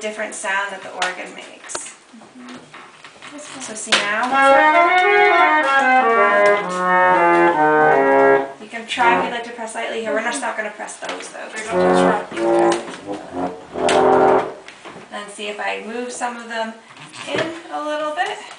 different sound that the organ makes. So see now? You can try if you'd like to press lightly here. We're just not going to press those though. And see if I move some of them in a little bit.